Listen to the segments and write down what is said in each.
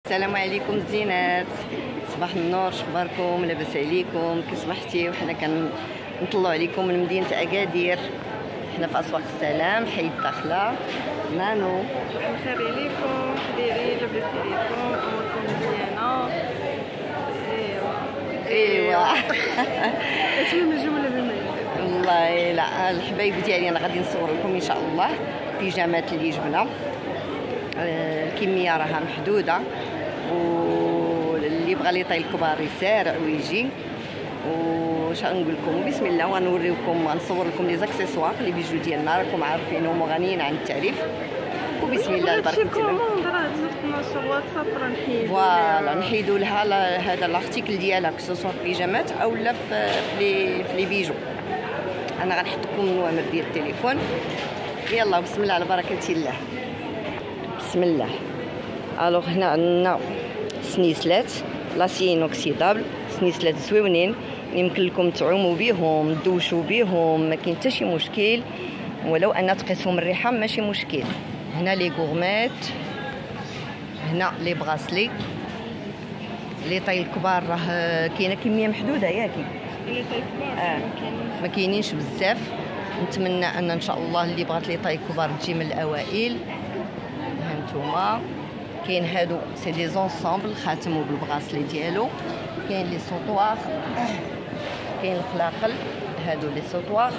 السلام عليكم الزينات، صباح النور، شخباركم؟ لاباس عليكم؟ كي صبحتي؟ وحنا كنطلعوا عليكم من مدينه اكادير. حنا في اسواق السلام، حي الداخله. نانو بخير عليكم، كدايرين؟ لاباس عليكم؟ اموركم مزيانه؟ ايوا كتمنى الجمله بما والله لا الحبايب ديالي انا غادي نصور لكم ان شاء الله بيجامات اللي جبنا. الكميه راها محدوده، واللي بغى لي طاي الكبار يسارع ويجي. واش غنقول لكم؟ بسم الله، وغنوريكم نصور لكم لي زاكسيسوار لي بيجو ديالنا، راكم عارفينهم وغنيين عن التعريف. وبسم الله تبارك الله. كوموند راه زدت 12 واتساب راه نحيدو فوالا نحيدو لها هذا الارتيكل ديالها كسوسوا بيجامات او لا في لي بيجو. انا غنحط لكم النوامر ديال التليفون. يلا بسم الله على بركه الله. بسم الله. الوغ هنا عندنا سنيسلات لاسي انوكسيدابل، سنيسلات زويونين يمكن لكم تعوموا بهم، تدوشوا بهم، ما كاين حتى شي مشكل، ولو ان تقيسهم الريحه ماشي مشكل. هنا لي غورميت، هنا لي براسلي، لي طاي الكبار راه كاينه كميه محدوده ياكي لي طاي كبار ما كاينينش بزاف. نتمنى ان شاء الله اللي بغات لي طاي كبار تجي من الاوائل. هانتوما كاين هادو سي دي زونسامبل خاتمو بالبغاسلي ديالو. كاين لي سوطوار، كاين الخلاقل، هادو لي سوطوار،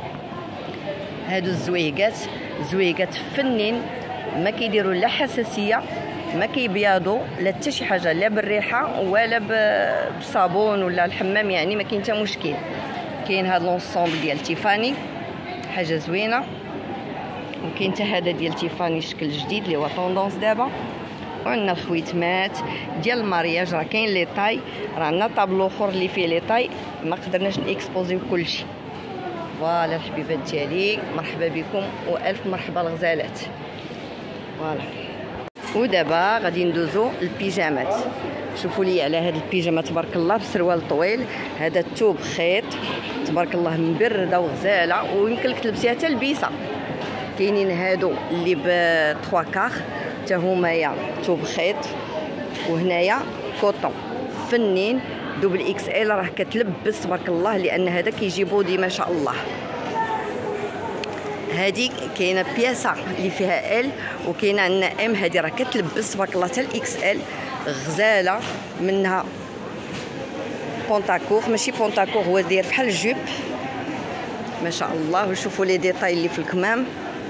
هادو الزويقات فنين، ما كيديروا لا حساسيه، ما كيبياضوا لا حتى شي حاجه، لا بالريحه ولا بالصابون ولا الحمام، يعني ما كاين حتى مشكل. كاين هاد لونسومبل ديال تيفاني، حاجه زوينه. وكاين حتى هذا ديال تيفاني شكل جديد اللي هو طوندونس دابا. وعندنا الخويتمات ديال المارياج، راه كاين لي طاي، راه عندنا طابلو اخر اللي فيه لي طاي ما قدرناش نيكسبوزيو كلشي. فوالا الحبيبات ديالي، مرحبا بكم والف مرحبا الغزالات. فوالا. ودابا غادي ندوزو البيجامات. شوفوا لي على هاد البيجامه تبارك الله بسروال طويل، هذا الثوب خيط تبارك الله مبرده وغزاله، ويمكن لك تلبسيها حتى لبيسه. كاينين هادو اللي ب 3 كار حتى هما ثوب خيط، وهنايا كوطون فنين دوبل اكس ال، راه كتلبس تبارك الله، لان هذا كيجي بودي ما شاء الله. هذه كاينه بياسه اللي فيها ال، وكاينه عندنا ام، هذه راه كتلبس تبارك الله حتى الاكس ال، غزاله. منها بونتاكور، ماشي بونتاكور، هو داير بحال الجوب ما شاء الله. وشوفوا لي ديتاي اللي في الكمام.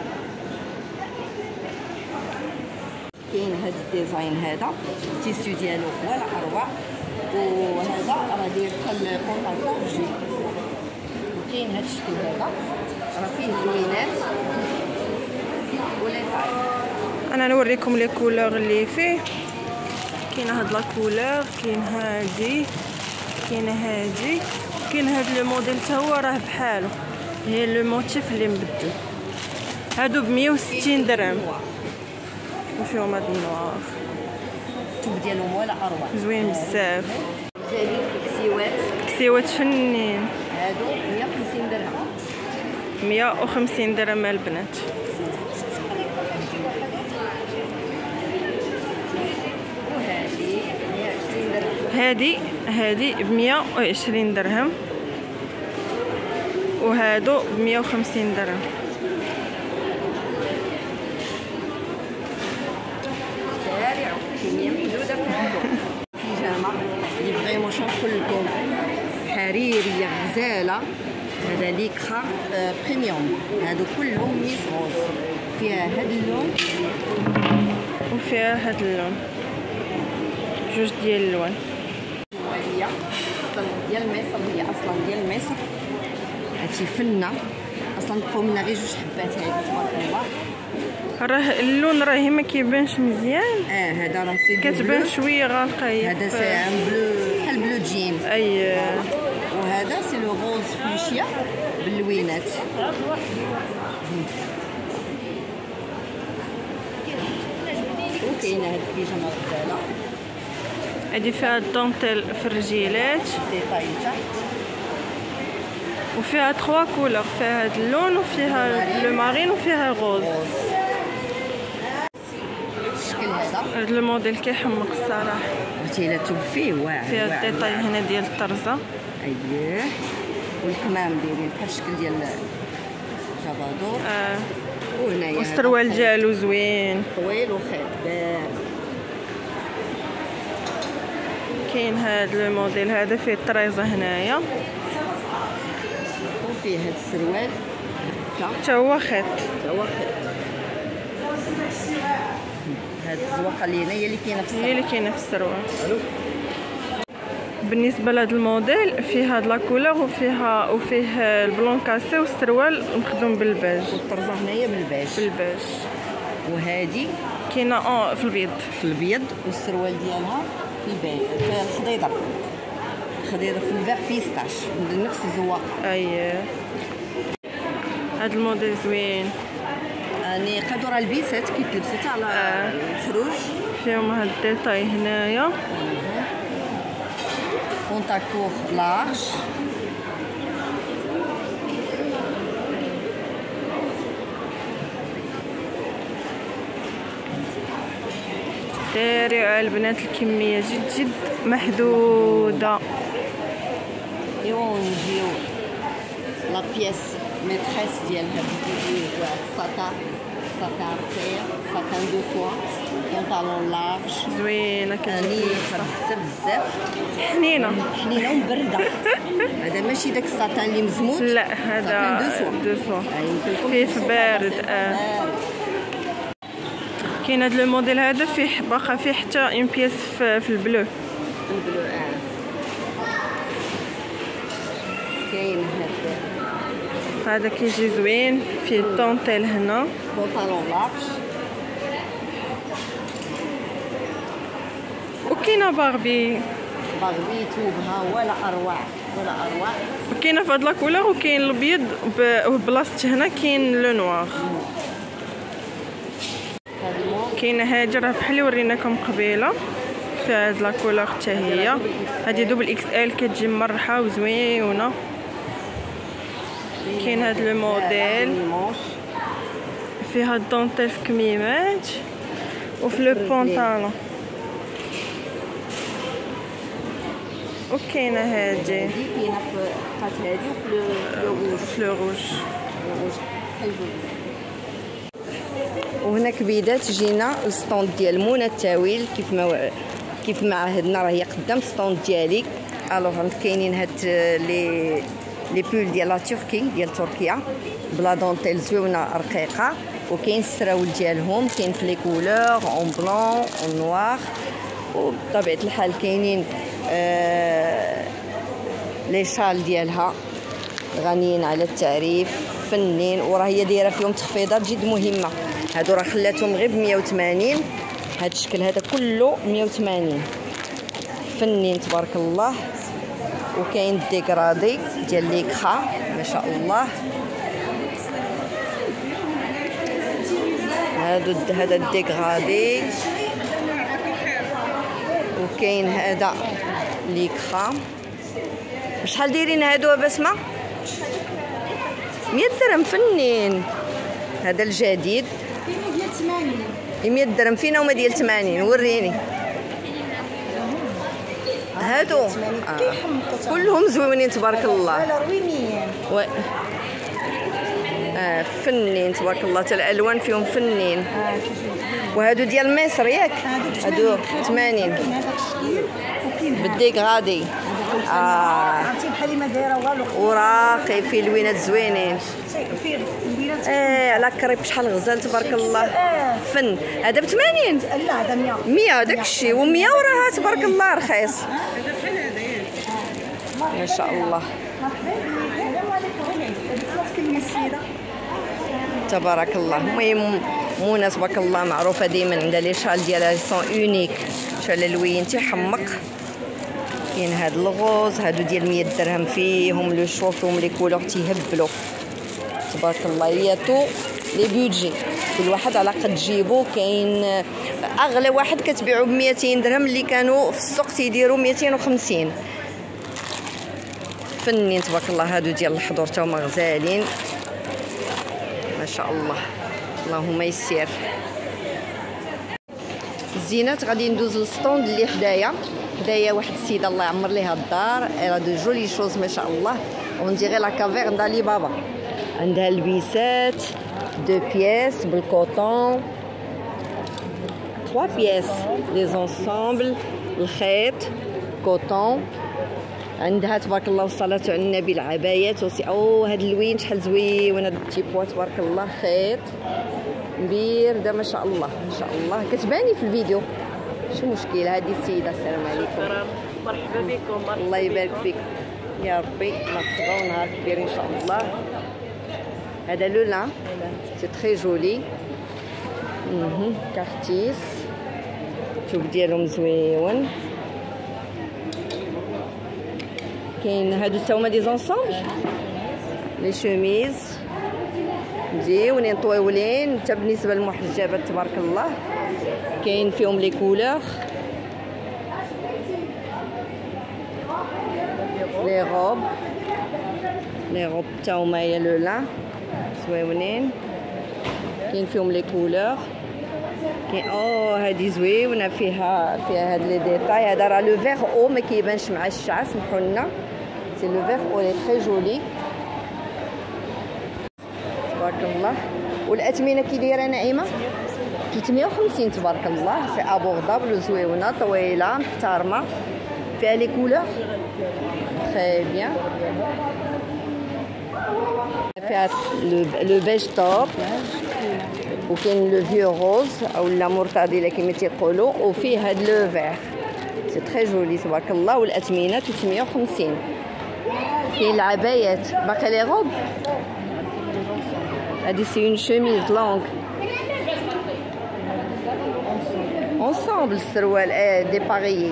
كاين هذا الديزاين، هذا التيسيو ديالو ولا اروع، وهذا راه داير بحال بونتاكور جوب. وكاين هذا الشكل هذا راه فيه اللوينات ولا طاي. انا نوريكم لي كولور اللي فيه. كاين هاد لا كولور، كاين هادي، كاين هادي، كاين هاد لو موديل حتى هو راه بحالو، هي لو موتيف اللي مبدل. هادو ب 160 درهم وفيهم هاد النوار، الثوب ديالهم ولا اروع، زوين بزاف. زادين في كسيوات فنين، هادو 150 درهم. 150 درهم البنات. وهذه 120 درهم. هادي ب 120 درهم، وهادو ب 150 درهم. شارع كمية محدودة في هادو. بيجامة اللي فريمون شنقول لكم حريرية غزالة، هذا ليكرا بريميوم. هادو كلهم ميس روز، فيها هاد اللون وفيها هاد اللون، جوج ديال اللوان. هي اصلا ديال مصر، هي اصلا ديال مصر. هادشي فنه اصلا، بقاو منا غير جوج حبات هادي تبارك الله. راه اللون راهي ما كيبانش مزيان. هذا راه سي كتبان شويه غالقه. هذا سي ان بلو بحال بلو جيم. اي وهذا سي لو روز فوشيا باللوينات. وكاينه هاد البيجامه غزاله، هادي فيها الدونتيل في الرجيلات، ديتاي تحت، وفيها 3 كولور، فيها هاد اللون وفيها لو مارين وفيها غوز. الشكل هذا هاد الموديل كيحمق الصراحه. عرفتي فيه واعر فيها الديتاي هنا ديال الطرزه. اييه والكمام دايرين بحال الشكل ديال جابادور. وهنايا والسروال ديالو زوين طويل وخيط بارد. كاين هاد الموديل هذا فيه الطريزه هنايا وفيه هاد السروال حتى هو خيط. هاد الزواقه اللي هنا هي اللي كاينه في السروال. بالنسبه لهذا الموديل فيه هاد لاكولور وفيه البلون كاسي والسروال مخدوم بالباج والطرزه هنايا بالباج. وهادي كاينه في البيض والسروال ديالها في الخضيره في الفيغ بيستاش نفس الزواق. اييه هاد الموديل زوين. يعني قادو راه البيسات كيتلبسوا حتى على الخروج. فيهم هاد الديتاي هنايا. بونطاكور لارج. داري البنات الكميه جد محدوده. ايوا نجيو لا بياس ميتريس ديال هاد الساطان رفيع ساطان دو فوا بونطالون لارج زوينه كتجي بزاف حنينه ومبرده. هذا ماشي داك الساطان اللي مزموت، لا هذا دو فوا كيف بارد. كاين هذا الموديل هذا فيه باقا فيه حتى اون بياس في البلو. كاين هذا كيجي زوين فيه الطونطيل هنا بونطالون لارج. وكاينه باربي توبها ولا اروع. وكاينه في هاد لاكولور وكاين الابيض وبلاصه هنا كاين لو نوار. كاينه هادي راه بحال اللي وريناكم قبيله في هاد لاكولور حتى هي. هادي دوبل اكس ال كتجي مرحه وزوينه. كاين هاد الموديل فيها الدونتيل في كميمات وفي لو بونطالون. وكاينه هادي كاينه في القات هادي وفي لو روج. وهنا كبيدات جينا السطوند ديال منى التاويل كيف ما عهدنا راه هي قدام السطوند ديالي. الوغ كاينين هاد لي بول ديال لا تركي ديال تركيا بلا دونتيل زوينه رقيقه. وكاين السراول ديالهم كاين في لي كولور اون بلون اون نوار. وبطبيعه الحال كاينين لي شال ديالها غنيين على التعريف فنين. وراه هي دايره فيهم تخفيضات جد مهمه. هادو راه خلاتهم غير ب 180. هاد الشكل هذا كله 180 فنين تبارك الله. وكاين ديكرادي ديال ليكخا ما شاء الله. هذا الديكرادي. وكاين هذا ليكخا. شحال دايرين هادو بسمه؟ 100 درهم فنين. هذا الجديد 100 درهم. فينا هما ديال 80 وريني. هادو كلهم زوينين تبارك الله. فنين تبارك الله. حتى الالوان فيهم فنين. وهادو ديال مصر ياك؟ هادو 80 بالديكغادي. عرفتي بحال ما دايره والو. وراقي فيه لوينات زوينين. على كريب شحال غزال تبارك الله. فن. هذا ب 80. لا هذا 100 داكشي. و100 وراها تبارك الله رخيص ما شاء الله تبارك الله. المهم منى تبارك الله معروفه دائما عندها لي شال ديالها سون اونيك. شال الوين تيحمق. كاين هاد الغوز هادو ديال 100 درهم فيهم لو شو فيهم لي كولور تيهبلوا تبارك الله. ياتو لي بودجي كل واحد على قد جيبو. كاين اغلى واحد كتبيعو ب 200 درهم اللي كانوا في السوق تيديروا 250 فنين تبارك الله. هادو ديال الحضور تا هما غزالين ما شاء الله. اللهم يسير. الزينات غادي ندوز للسطوند اللي حدايا واحد السيده الله يعمر ليها الدار، راه دو جولي شوز ما شاء الله. اون ديغي لا كافيرن دالي بابا. عندها البيسات 2 بياس بالكوطون، 3 بياس لي زونسامبل الخيط كوطون. عندها تبارك الله والصلاه على النبي العبايات وسي. او هاد اللوين شحال زوين هاد التي بوا تبارك الله، خيط بيرده ما شاء الله ما شاء الله. كتباني في الفيديو شو مشكل. هذه السيده السلام عليكم، مرحبا بكم. الله يبارك فيك يا ربي، نقضوا نهار كبير ان شاء الله. هذا لو لان سي تري جولي. كارتيس الثوب ديالهم زويون. كاين هادو حتى هما دي زونسامبل لي شوميز مزيونين طويولين حتى بالنسبه للمحجبات تبارك الله. كاين فيهم لي كولور، لي روب حتى هما يا لو لان زويونين. كاين فيهم لي كولور. كاين هادي زويونه فيها هاد لي ديتاي. هذا راه لو فيغ او ما كيبانش مع الشعر، سمحوا لنا. سي لو فيغ او لي تري جولي تبارك الله. والاثمنه كي دايره نعيمه 350 تبارك الله. سي ابوردابل وزويونه طويله محترمه فيها لي كولور تري بيان. فيها لو بيج توب، وكاين لو فيو روز او لا مرتضيله كما تيقولوا، وفيه هاد لو فيغ سي تري جولي تبارك الله. والاثمنه 350. كاين العبايات باقي لي روب. هادي سي اون شوميز لونغ اونسامبل السروال ديباغيي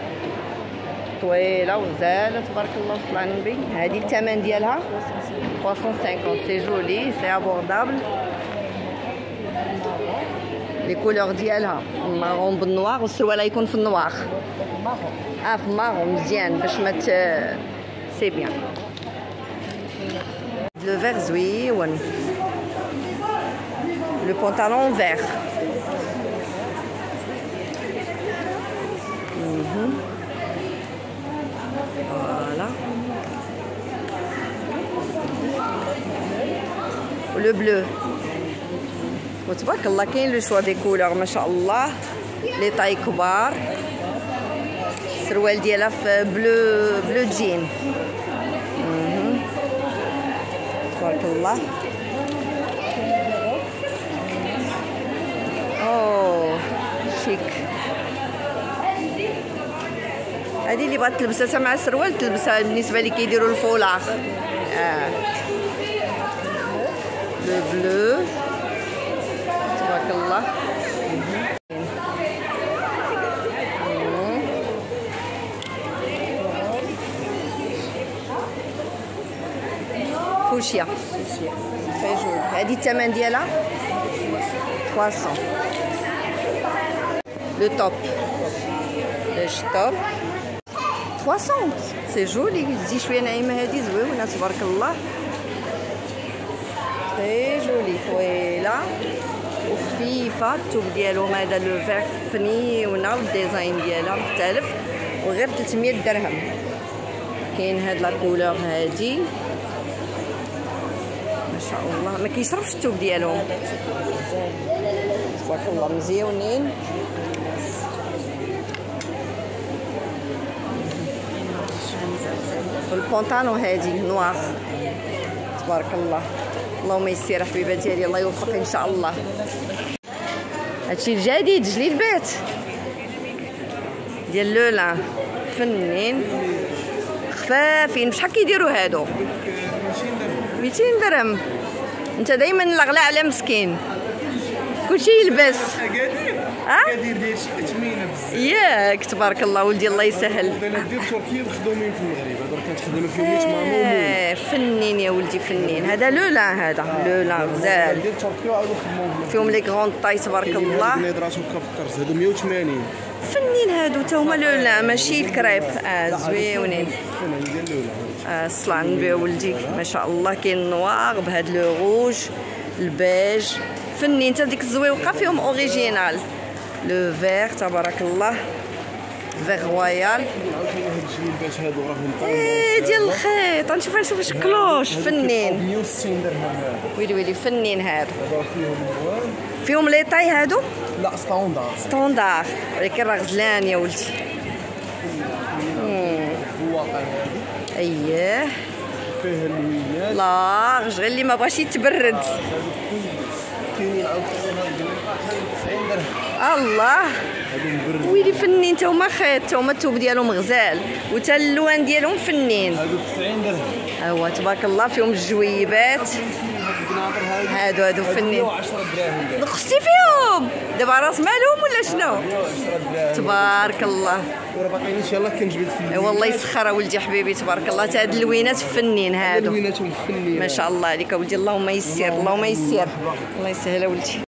طويله وزاله تبارك الله وصل على النبي. هادي الثمن ديالها 350. سي جولي سي ابوردابل. لي كولور ديالها مارون بالنوار، والسروال يكون في النوار في مارون مزيان باش ما سي بيان. لو فيغ زويون، لو بونطالون فيغ. فوالا ولو بلو. وتبارك الله كاين لو شوا دي كولور ما شاء الله. لي طاي كبار. السروال ديالها في بلو جين. تبارك الله. شيك. هذه اللي بغات تلبسها مع السروال تلبسها بالنسبه لي كيديروا الفولار. لو بلو تبارك الله. فوشيا تري جول. هذه الثمن ديالها 300. لو توب توب 300. سي جولي. زي شويه نعيمه هذه زويونه تبارك الله. تري جولي طويله وخفيفه. الثوب ديالهم هذا لو فيغ فنيونه والديزاين ديالها مختلف وغير 300 درهم. كاين هاد لا كولور هادي ما شاء الله ما كيشربش الثوب ديالهم تبارك الله مزيونين. والبونطالون هادي نوار تبارك الله. اللهم يسير حبيبه ديالي، الله يوفقك ان شاء الله. هادشي الجديد جديد بيت ديال لولا فنين خفافين. شحال كيديروا هادو؟ 200 درهم. انت دائما الاغلى على مسكين، كلشي يلبس. كدير ديال شي اثمنه بزاف ياك تبارك الله ولدي الله يسهل. انا ندير تركيا مخدومين في المغرب، هضر كنخدم فيهم نيت مامون. فنين يا ولدي فنين. هذا لولا، هذا لولا غزال. ندير تركيا وعاودو نخدموهم فيهم لي كغون طاي تبارك الله. نيدرات وكبكرز هادو 180. فنين هادو تا هما لولا ماشي الكريب. زويونين. فنان ديال لولا. الصلاة نبي ولدي ما شاء الله. كاين النوار بهاد لو روج البيج. فنين تا ديك الزويوقه فيهم اوريجينال. لو فيغ تبارك الله، فيغ رويال. عاوتاني هاد الجويبات هادو راهم ديال الخيط. نشوف شكلوش فنين. 160 درهم هذا. ويلي ويلي فنين هادو. هذا فيهم الوان. فيهم لي طاي هادو؟ لا ستاندار. ستوندار، ولكن راه غزلان يا ولدي. الواقع هادي. اييه فيه اللوينات. لارج، غير اللي ما بغاش يتبرد. كاينين عاوتاني هاد 90 درهم. الله هادو مبردين. ويلي فنين تا هما خيط، تا هما الثوب ديالهم غزال وتا اللوان ديالهم فنين. هادو 90 درهم. ها هو تبارك الله فيهم الجويبات هادو فنين. 110 دراهم. نقصتي فيهم دابا راس مالهم ولا شنو؟ 110 دراهم. تبارك الله. وراه باقيين ان شاء الله كنجبد في والله يسخر ولدي حبيبي تبارك الله. تا هاد اللوينات فنين هادو اللويناتهم فنين. ما شاء الله عليك ولدي. اللهم يسر اللهم يسر. الله يسهل ولدي.